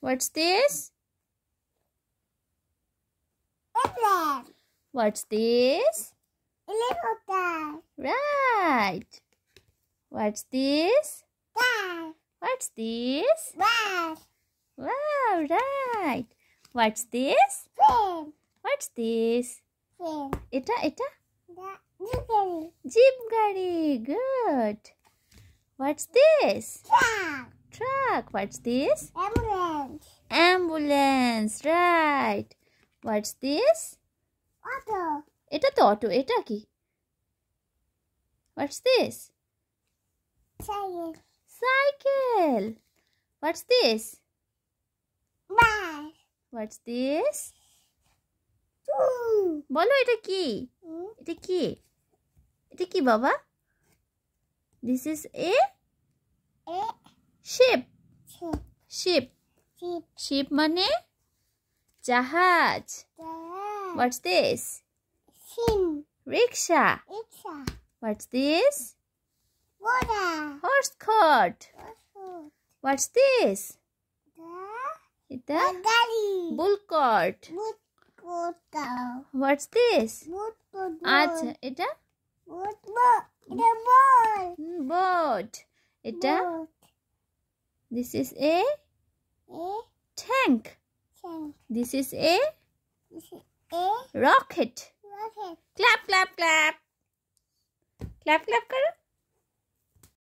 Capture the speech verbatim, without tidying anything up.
What's this? Airplane. What's this? Helicopter. Right. What's this? Car. What's this? Bus. Wow, right. What's this? Train. What's this? Train. Eta, eta? Jeep. Jeep gari. Good. What's this? Truck. Truck. What's this? Ambulance. Ambulance. Right. What's this? Auto. Eta to auto. Eta ki? What's this? Cycle. Cycle. What's this? Bus. What's this? Two. বলো এটা কি? Hmm? এটা কি? এটা কি বাবা? This is a A. ship. Ship. Ship. Ship. Ship মানে জাহাজ. Car. What's this? Sim. Rickshaw. Rickshaw. What's this? Water. Horse cart. What's this? এটা Gari. bull cart. Boot. What's this? Boot. Boot. আচ্ছা এটা Boot. Boot. The ball. boat. এটা Boat. this is a A. tank. Tank. This is a This is A. rocket. Rocket. Clap clap clap. Clap clap करो.